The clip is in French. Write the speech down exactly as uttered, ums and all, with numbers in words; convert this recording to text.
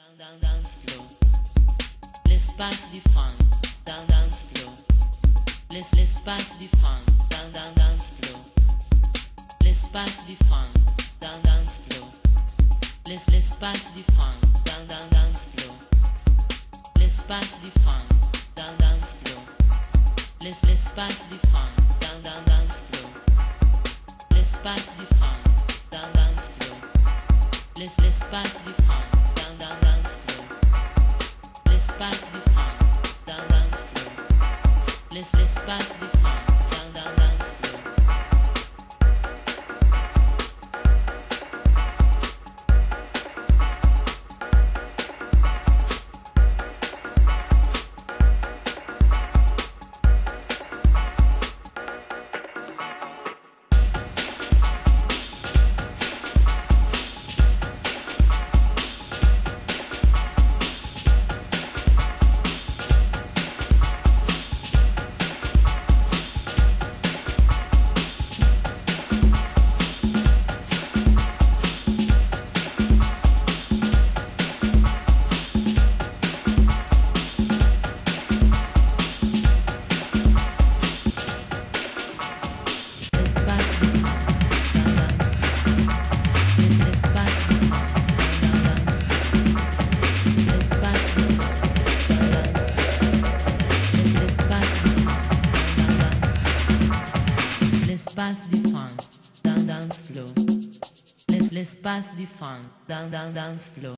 down, dance floor. L'espace du funk, down, dance floor. L'es- L'espace du funk, down, down, dance floor. L'espace du funk, down, dance floor. L'es- L'espace du funk, down, down, dance floor. L'espace du funk, down, dance floor. L'es- L'espace du funk, down, down, dance floor. L'espace du funk, down, dance floor. L'es- L'espace du funk, down, down, dance floor. L'espace du funk, down, dance floor. L'es- L'espace du funk, down, down, dance floor. L'espace du funk, down, dance floor. L'espace du funk, down, down, dance floor.